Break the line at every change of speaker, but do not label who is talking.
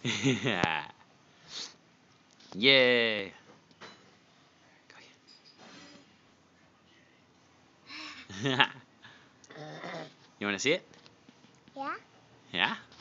Yeah. Yay. You want to see it?
Yeah?
Yeah?